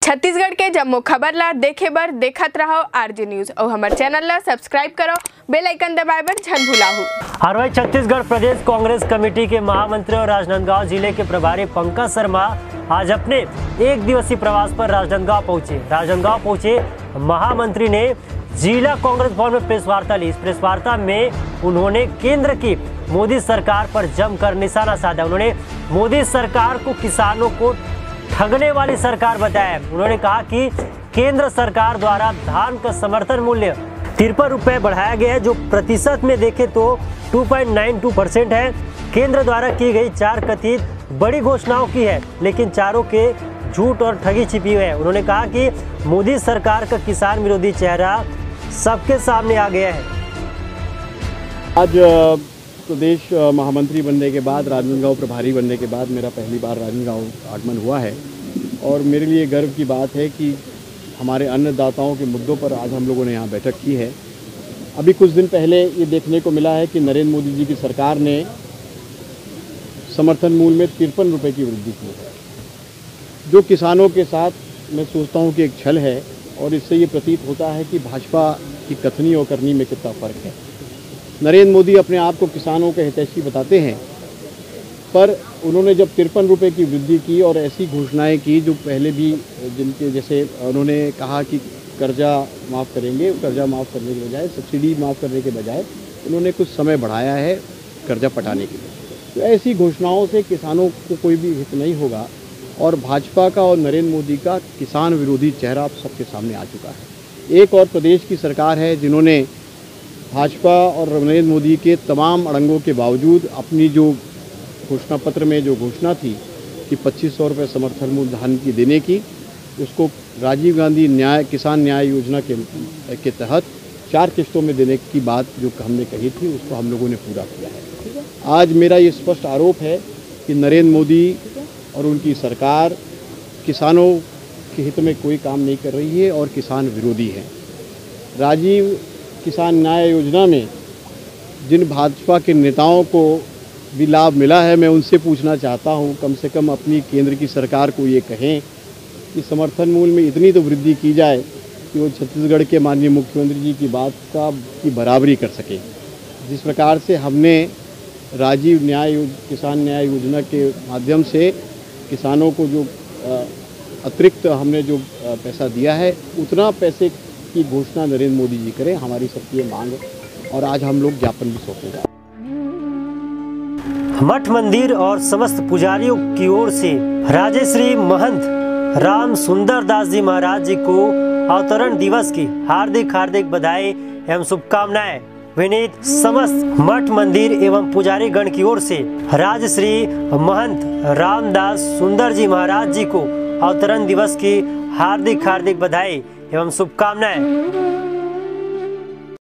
छत्तीसगढ़ के जम्मो खबर ला देखे बर देखत रहो आरजे न्यूज और हमारे चैनल ला सब्सक्राइब करो, बेल आइकन दबाए बर झन भुलाहू। और वही छत्तीसगढ़ प्रदेश कांग्रेस कमेटी के महामंत्री और राजनांदगांव जिले के प्रभारी पंकज शर्मा आज अपने एक दिवसीय प्रवास पर राजनांदगांव पहुंचे। महामंत्री ने जिला कांग्रेस भवन में प्रेस वार्ता ली। इस प्रेस वार्ता में उन्होंने केंद्र की मोदी सरकार पर जमकर निशाना साधा। उन्होंने मोदी सरकार को किसानों को ठगने वाली सरकार बताया। उन्होंने कहा कि केंद्र सरकार द्वारा धान का समर्थन मूल्य 53 रुपये बढ़ाया गया है, जो प्रतिशत में देखें तो 2.92% है। केंद्र द्वारा की गई 4 कथित बड़ी घोषणाओं की है, लेकिन चारों के झूठ और ठगी छिपी हुई है। उन्होंने कहा कि मोदी सरकार का किसान विरोधी चेहरा सबके सामने आ गया है। आज प्रदेश महामंत्री बनने के बाद, राजनांदगांव प्रभारी बनने के बाद मेरा पहली बार राजनांदगांव आगमन हुआ है और मेरे लिए गर्व की बात है कि हमारे अन्नदाताओं के मुद्दों पर आज हम लोगों ने यहाँ बैठक की है। अभी कुछ दिन पहले ये देखने को मिला है कि नरेंद्र मोदी जी की सरकार ने समर्थन मूल्य में 53 रुपये की वृद्धि की है, जो किसानों के साथ मैं सोचता हूँ कि एक छल है और इससे ये प्रतीत होता है कि भाजपा की कथनी और करनी में कितना फ़र्क है। नरेंद्र मोदी अपने आप को किसानों के हितैषी बताते हैं, पर उन्होंने जब 53 रुपये की वृद्धि की और ऐसी घोषणाएं की जो पहले भी, जिनके जैसे उन्होंने कहा कि कर्जा माफ़ करेंगे, कर्जा माफ़ करने के बजाय, सब्सिडी माफ़ करने के बजाय उन्होंने कुछ समय बढ़ाया है कर्जा पटाने के लिए। तो ऐसी घोषणाओं से किसानों को कोई भी हित नहीं होगा और भाजपा का और नरेंद्र मोदी का किसान विरोधी चेहरा अब सबके सामने आ चुका है। एक और प्रदेश की सरकार है जिन्होंने भाजपा और नरेंद्र मोदी के तमाम अड़ंगों के बावजूद अपनी जो घोषणा पत्र में जो घोषणा थी कि 2500 रुपये समर्थन मूल्य धान की देने की, उसको राजीव गांधी किसान न्याय योजना के तहत 4 किस्तों में देने की बात जो हमने कही थी, उसको हम लोगों ने पूरा किया है। आज मेरा ये स्पष्ट आरोप है कि नरेंद्र मोदी और उनकी सरकार किसानों के हित में कोई काम नहीं कर रही है और किसान विरोधी है। राजीव किसान न्याय योजना में जिन भाजपा के नेताओं को भी लाभ मिला है, मैं उनसे पूछना चाहता हूं, कम से कम अपनी केंद्र की सरकार को ये कहें कि समर्थन मूल्य में इतनी तो वृद्धि की जाए कि वो छत्तीसगढ़ के माननीय मुख्यमंत्री जी की बात की बराबरी कर सके। जिस प्रकार से हमने राजीव किसान न्याय योजना के माध्यम से किसानों को जो अतिरिक्त हमने जो पैसा दिया है, उतना पैसे की घोषणा नरेंद्र मोदी जी करें, हमारी सबकी मांग है और आज हम लोग ज्ञापन भी सौंपेंगे। मठ मंदिर और समस्त पुजारियों की ओर से राजश्री महंत राम सुंदर दास जी महाराज जी को अवतरण दिवस की हार्दिक बधाई एवं शुभकामनाएं। विनीत समस्त मठ मंदिर एवं पुजारी गण की ओर से राजश्री महंत रामदास सुंदर जी महाराज जी को अवतरण दिवस की हार्दिक बधाई एवं शुभकामनाएं।